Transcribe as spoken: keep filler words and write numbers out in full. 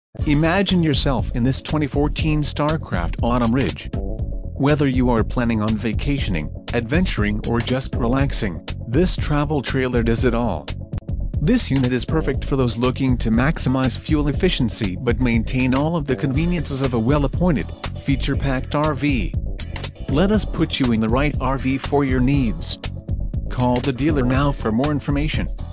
Imagine yourself in this twenty fourteen Starcraft Autumn Ridge. Whether you are planning on vacationing, adventuring or just relaxing, this travel trailer does it all. This unit is perfect for those looking to maximize fuel efficiency but maintain all of the conveniences of a well-appointed, feature-packed R V. Let us put you in the right R V for your needs. Call the dealer now for more information.